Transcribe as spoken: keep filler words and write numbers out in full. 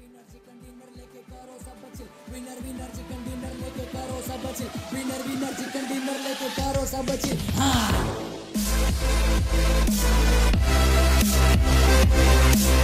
winner chicken dinner लेके करो सब बच्चे विनर विनर चिकन डिनर लेके करो सब बच्चे विनर विनर चिकन डिनर लेके करो सब बच्चे हाँ